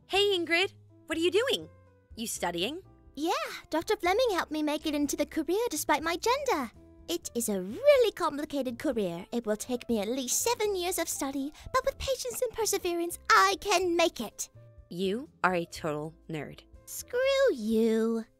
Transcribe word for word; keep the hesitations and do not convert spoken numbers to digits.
Hey, Ingrid. What are you doing? You studying? Yeah, Doctor Fleming helped me make it into the career despite my gender. It is a really complicated career. It will take me at least seven years of study, but with patience and perseverance, I can make it. You are a total nerd. Screw you.